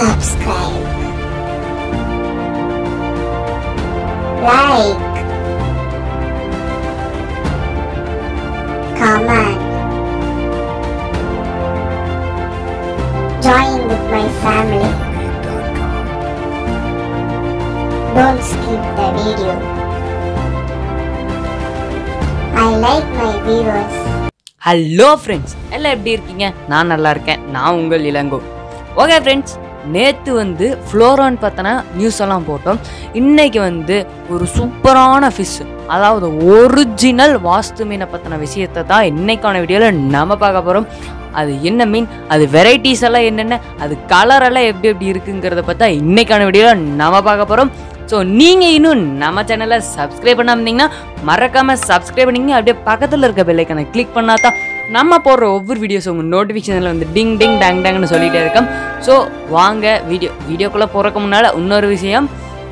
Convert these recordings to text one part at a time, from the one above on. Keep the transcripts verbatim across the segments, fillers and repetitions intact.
subscribe, like, comment, join with my family. Don't skip the video. I like my viewers. Hello friends, எல்லாம் எப்படி இருக்கீங்க? நான் நல்லா இருக்கேன். நான் உங்கள் இளங்கோ. ஓகே ஃப்ரெண்ட்ஸ், நேற்று வந்து ஃப்ளோரான் பார்த்தனா நியூஸ் எல்லாம் போட்டோம். இன்றைக்கி வந்து ஒரு சூப்பரான ஃபிஷ், அதாவது ஒரிஜினல் வாஸ்து மீனை பற்றின விஷயத்தை தான் இன்றைக்கான வீடியோவில் நம்ம பார்க்க போகிறோம். அது என்ன மீன், அது வெரைட்டிஸ் எல்லாம் என்னென்ன, அது கலர் எல்லாம் எப்படி எப்படி இருக்குங்கிறத பார்த்தா இன்றைக்கான வீடியோவில் நம்ம பார்க்க போகிறோம். ஸோ நீங்கள் இன்னும் நம்ம சேனலை சப்ஸ்கிரைப் பண்ணாமல் இருந்தீங்கன்னா மறக்காமல் சப்ஸ்கிரைப் பண்ணிங்க. அப்படியே பக்கத்தில் இருக்க பெல்லைக்கான கிளிக் பண்ணால் தான் நம்ம போடுற ஒவ்வொரு வீடியோஸ் உங்கள் நோட்டிஃபிகேஷனில் வந்து டிங் டிங் டேங் டேங்னு சொல்லிகிட்டே இருக்கோம். ஸோ வாங்க வீடியோ வீடியோக்குள்ளே போகிறக்கு முன்னால் இன்னொரு விஷயம்,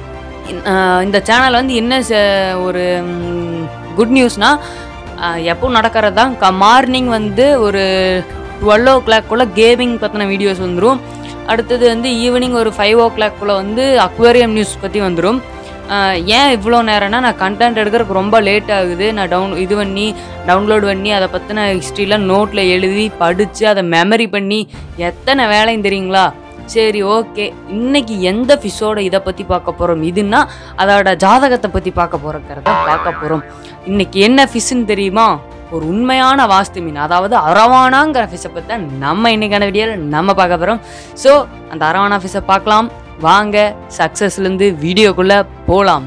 இந்த சேனல் வந்து என்ன ஒரு குட் நியூஸ்னால், எப்போ நடக்கிறது தான் க மார்னிங் வந்து ஒரு டுவெல் ஓ கிளாக்குள்ளே கேமிங் பற்றின வீடியோஸ் வந்துடும். அடுத்தது வந்து ஈவினிங் ஒரு ஃபைவ் ஓ கிளாக்குள்ளே வந்து அக்வேரியம் நியூஸ் பற்றி வந்துடும். ஏன் இவ்வளோ நேரம்னா, நான் கண்டென்ட் எடுக்கிறதுக்கு ரொம்ப லேட் ஆகுது. நான் டவுன் இது பண்ணி டவுன்லோட் பண்ணி அதை பற்றின ஹிஸ்ட்ரியில் நோட்டில் எழுதி படித்து அதை மெமரி பண்ணி எத்தனை வேலையும் தெரியுங்களா? சரி, ஓகே. இன்றைக்கி எந்த ஃபிஷ்ஷோட இதை பற்றி பார்க்க போகிறோம், இதுன்னா அதோட ஜாதகத்தை பற்றி பார்க்க போகிறக்கிறத பார்க்க போகிறோம். இன்றைக்கி என்ன ஃபிஷ்ஷுன்னு தெரியுமா? ஒரு உண்மையான வாஸ்து மீன், அதாவது அரவானாங்கிற ஃபிஷ்ஷை பற்றி தான் நம்ம இன்றைக்கான வீடியோவில் நம்ம பார்க்க போகிறோம். ஸோ அந்த அரவானா ஃபிஷ்ஷை பார்க்கலாம் வாங்க. சக்ஸஸ்லேருந்து வீடியோக்குள்ளே போகலாம்.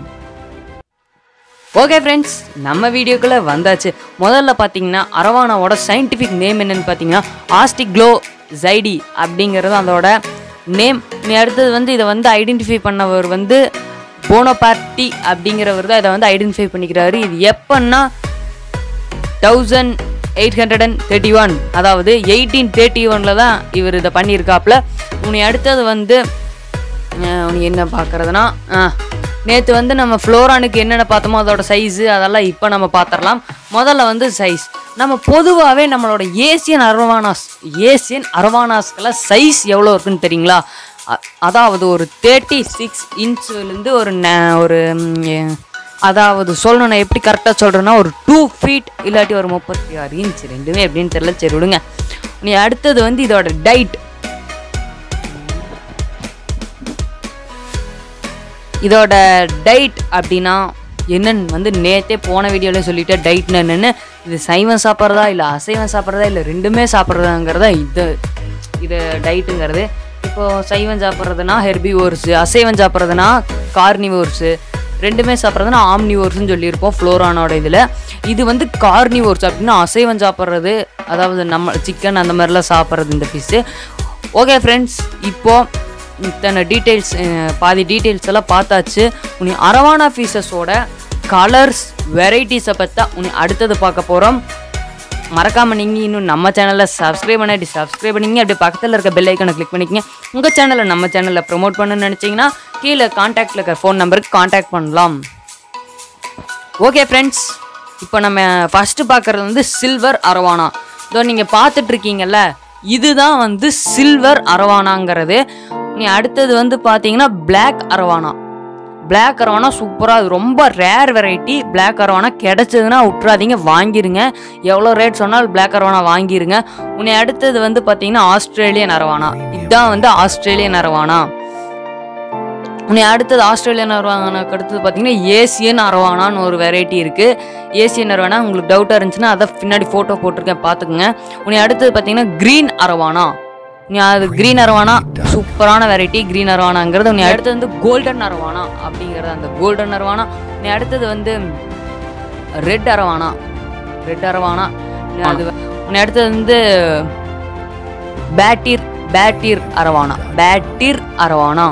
ஓகே ஃப்ரெண்ட்ஸ், நம்ம வீடியோக்குள்ளே வந்தாச்சு. முதல்ல பார்த்தீங்கன்னா அரவானாவோட சயின்டிஃபிக் நேம் என்னென்னு பார்த்தீங்கன்னா ஆஸ்டிக்ளோ ஜைடி அப்படிங்கிறது அதோட நேம். நீ அடுத்தது வந்து இதை வந்து ஐடென்டிஃபை பண்ணவர் வந்து போனோபார்ட்டி அப்படிங்கிறவர் தான் இதை வந்து ஐடென்டிஃபை பண்ணிக்கிறாரு. இது எப்பன்னா thousand eight hundred and thirty one அதாவது எயிட்டீன் தேர்ட்டி ஒனில் தான் இவர் இதை பண்ணியிருக்காப்புல. உனி அடுத்தது வந்து உனி என்ன பார்க்குறதுனா, நேற்று வந்து நம்ம ஃப்ளோரானுக்கு என்னென்ன பார்த்தோமோ அதோட சைஸு அதெல்லாம் இப்போ நம்ம பார்த்துடலாம். முதல்ல வந்து சைஸ், நம்ம பொதுவாகவே நம்மளோட ஏசியன் அரவானாஸ் ஏசியன் அரவானாஸ்க்கெல்லாம் சைஸ் எவ்வளோ இருக்குன்னு தெரியுங்களா? அதாவது ஒரு தேர்ட்டி சிக்ஸ் இன்ச்சுலேருந்து ஒரு ஒரு அதாவது சொல்லணும், எப்படி கரெக்டாக சொல்கிறேன்னா ஒரு டூ ஃபீட் இல்லாட்டி ஒரு முப்பத்தி ஆறு இன்ச், ரெண்டுமே எப்படின்னு தெரியல. சரி விடுங்க. நீ அடுத்தது வந்து இதோட டைட், இதோட டைட் அப்படின்னா என்னன்னு வந்து நேற்றே போன வீடியோவில் சொல்லிவிட்டேன். டைட்னு என்னென்னு, இது சைவம் சாப்பிட்றதா இல்லை அசைவம் சாப்பிட்றதா இல்லை ரெண்டுமே சாப்பிட்றதாங்கிறதா இது இது டைட்டுங்கிறது. இப்போது சைவம் சாப்பிட்றதுனா ஹெர்பிவோர்ஸு, அசைவம் சாப்பிட்றதுனா கார்னிவோர்ஸு, ரெண்டுமே சாப்பிட்றதுனா ஆம்னிவோர்ஸ்ன்னு சொல்லியிருப்போம் ஃப்ளோரானோட இதில். இது வந்து கார்னிவோர்ஸ் அப்படின்னா அசைவம் சாப்பிட்றது, அதாவது நம்ம சிக்கன் அந்த மாதிரிலாம் சாப்பிட்றது இந்த ஃபிஷ்ஷு. ஓகே ஃப்ரெண்ட்ஸ், இப்போது இத்தனை டீட்டெயில்ஸ் பாதி டீட்டெயில்ஸ் எல்லாம் பார்த்தாச்சு. உனி அரவானா ஃபிஷஸோட கலர்ஸ் வெரைட்டிஸை பற்றி உனி அடுத்தது பார்க்க போகிறோம். மறக்காமல் நீங்கள் இன்னும் நம்ம சேனலில் சப்ஸ்கிரைப் பண்ணாட்டி சப்ஸ்கிரைப் பண்ணிங்க. அப்படியே பக்கத்தில் இருக்க பெல் ஐக்கானை கிளிக் பண்ணிக்கங்க. உங்கள் சேனலை நம்ம சேனலில் ப்ரொமோட் பண்ணணும்னு நினச்சிங்கன்னா கீழே கான்டாக்டில் இருக்கிற ஃபோன் நம்பருக்கு கான்டாக்ட் பண்ணலாம். ஓகே ஃப்ரெண்ட்ஸ், இப்போ நம்ம ஃபஸ்ட்டு பார்க்குறது வந்து சில்வர் அரவானா. இதோ நீங்கள் பார்த்துட்ருக்கீங்கல்ல, இதுதான் வந்து சில்வர் அரவானாங்கிறது. நீ அடுத்தது வந்து பார்த்தீங்கன்னா பிளாக் அரவானா. பிளாக் அரவானா சூப்பராக, அது ரொம்ப ரேர் வெரைட்டி. பிளாக் அரவானா கிடச்சதுன்னா விட்றாதீங்க, வாங்கிருங்க. எவ்வளோ ரேட் சொன்னாலும் பிளாக் அரவானா வாங்கிருங்க. உன்னை அடுத்தது வந்து பார்த்தீங்கன்னா ஆஸ்திரேலியன் அரவானா. இதுதான் வந்து ஆஸ்திரேலியன் அரவானா. உன்னை அடுத்தது ஆஸ்திரேலியன் அரவானாக்கு அடுத்தது பார்த்தீங்கன்னா ஏசியன் அரவானான்னு ஒரு வெரைட்டி இருக்குது. ஏசியன் அரவானா உங்களுக்கு டவுட்டாக இருந்துச்சுன்னா அதை பின்னாடி ஃபோட்டோ போட்டிருக்கேன், பார்த்துக்குங்க. உன்னை அடுத்தது பார்த்தீங்கன்னா க்ரீன் அரவானா. அது க்ரீன் அரவானா சூப்பரான வெரைட்டி. க்ரீன் அரவானாங்கிறது. உன்னை அடுத்தது வந்து கோல்டன் அரவானா அப்படிங்கிறது அந்த கோல்டன் அரவானா. உன்னை அடுத்தது வந்து ரெட் அரவானா. ரெட் அரவானா அது. உன்னை அடுத்தது வந்து பேட்டிர் பேட்டிர் அரவானா. பேட்டிர் அரவானா.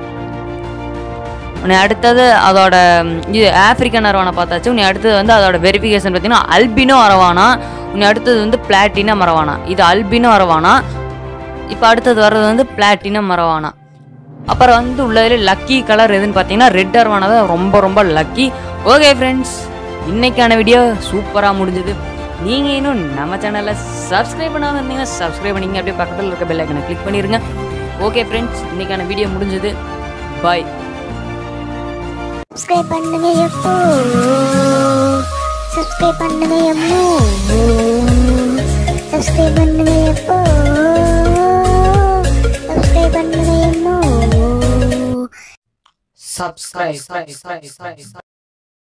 உன்னை அடுத்தது அதோட இது ஆஃப்ரிக்கன் அரவானா பார்த்தாச்சு. உன்னை அடுத்தது வந்து அதோட வெரிஃபிகேஷன் பார்த்தீங்கன்னா அல்பினோ அரவானா. உன்னை அடுத்தது வந்து பிளாட்டினம் அரவானா. இது அல்பினோ அரவானா. இப்போ அடுத்தது வர்றது வந்து பிளாட்டினம் அரவானா. அப்புறம் வந்து உள்ளதில் லக்கி கலர் எதுன்னு பார்த்தீங்கன்னா ரெட் அரவானா தான் ரொம்ப ரொம்ப லக்கி. ஓகே ஃப்ரெண்ட்ஸ், இன்றைக்கான வீடியோ சூப்பராக முடிஞ்சது. நீங்கள் இன்னும் நம்ம சேனலில் சப்ஸ்கிரைப் பண்ணாமல் இருந்தீங்கன்னா சப்ஸ்கிரைப் பண்ணிங்க. அப்படியே பக்கத்தில் இருக்க பெல் ஐக்கனை கிளிக் பண்ணிடுங்க. ஓகே ஃப்ரெண்ட்ஸ், இன்னைக்கான வீடியோ முடிஞ்சது. பாய். சப்ஸ்கிரைப் பண்ணுங்க எப்போ சப்ஸ்கிரைப் பண்ணுங்க எப்போ சப்ஸ்கிரைப் பண்ணுங்க எப்போ சப்ஸ்கிரைப் பண்ணுங்க எப்போ subscribe